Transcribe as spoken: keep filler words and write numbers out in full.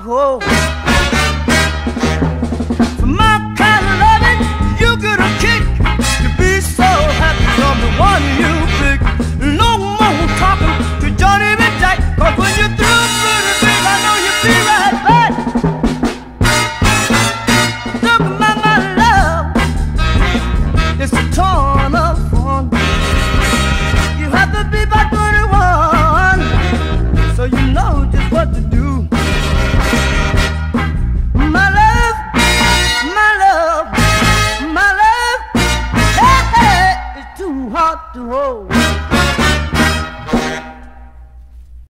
hold. For my kind of loving, you get a kick. To be so happy, I'm the one you pick. No more talking to Johnny and Jack, 'cause when you're through, pretty baby, I know you'll be right back. Look at my, my love, it's a ton of fun. You have to be by twenty-one, so you know just what to do. My love, my love, my love, hey, hey, it's too hot to hold.